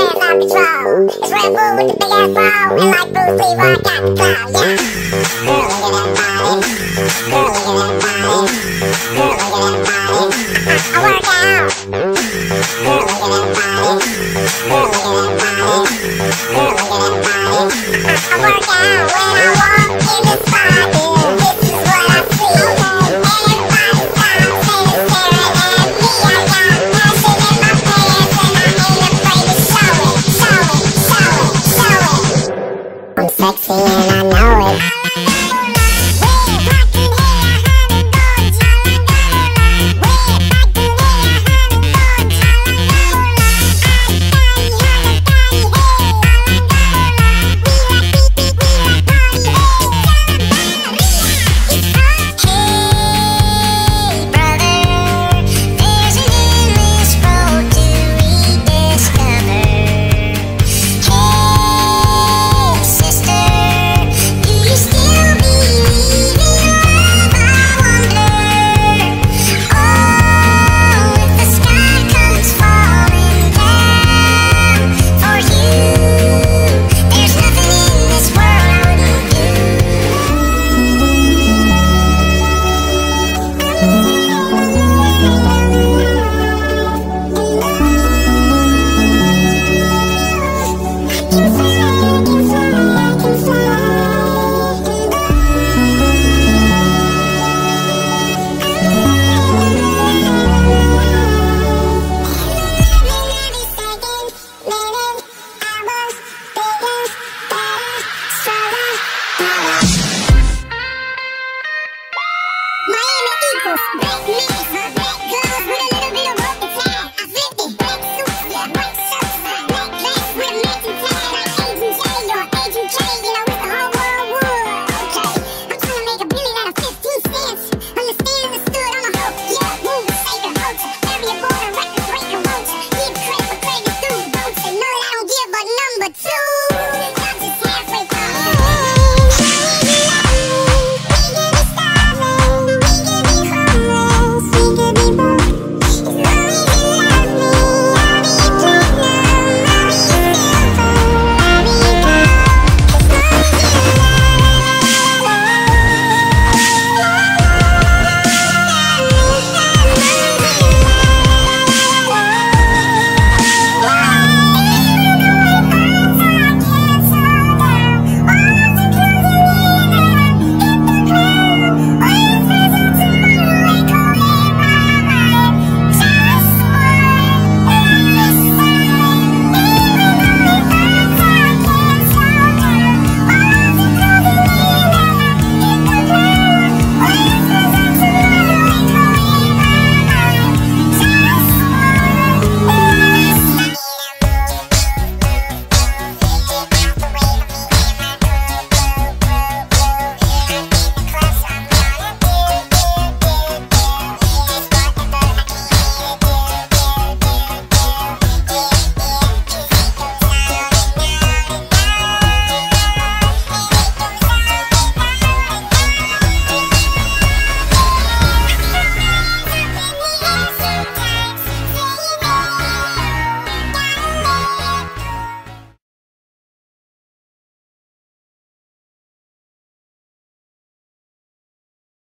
It's Red Bull with the big ass ball, and like Bruce Lee, I got the clout, yeah. Girl, look at that body. Girl, look at that body. Girl, look at that body. I work out. Girl, look at that body. Girl, look at that body. Girl, look at that body. I work out when I walk in the spot. This is what I see. Everybody stops and is staring at me. I got passion in my pants, and I ain't afraid to show it. I'm sexy and I know it. You